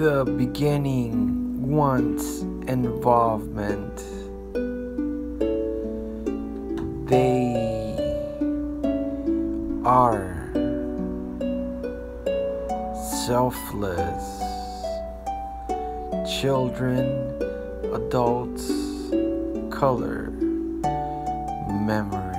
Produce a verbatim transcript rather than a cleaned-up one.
The beginning wants involvement. They are selfless. Children, adults, color, memory.